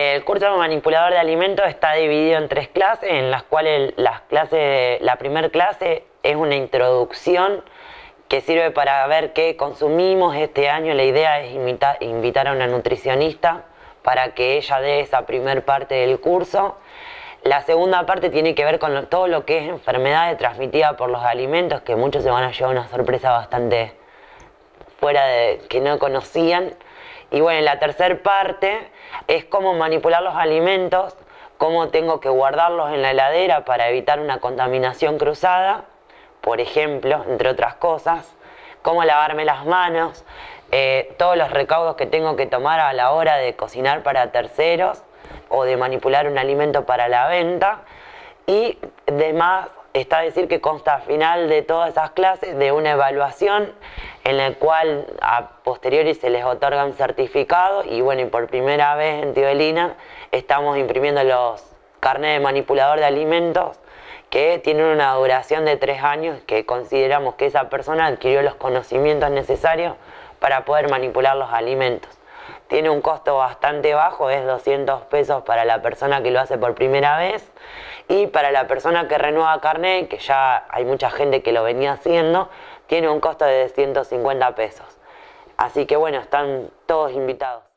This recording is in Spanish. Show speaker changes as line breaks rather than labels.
El curso de manipulador de alimentos está dividido en 3 clases, en las cuales la primera clase es una introducción que sirve para ver qué consumimos. Este año la idea es invitar a una nutricionista para que ella dé esa primer parte del curso. La segunda parte tiene que ver con todo lo que es enfermedades transmitidas por los alimentos, que muchos se van a llevar una sorpresa bastante fuera de que no conocían. Y bueno, la tercera parte es cómo manipular los alimentos, cómo tengo que guardarlos en la heladera para evitar una contaminación cruzada, por ejemplo, entre otras cosas, cómo lavarme las manos, todos los recaudos que tengo que tomar a la hora de cocinar para terceros o de manipular un alimento para la venta. Y además está a decir que consta al final de todas esas clases de una evaluación en la cual a posteriori se les otorga un certificado. Y bueno, y por primera vez en Tío Elina estamos imprimiendo los carnets de manipulador de alimentos que tienen una duración de 3 años, que consideramos que esa persona adquirió los conocimientos necesarios para poder manipular los alimentos. Tiene un costo bastante bajo, es 200 pesos para la persona que lo hace por primera vez, y para la persona que renueva carnet, que ya hay mucha gente que lo venía haciendo, tiene un costo de 150 pesos. Así que bueno, están todos invitados.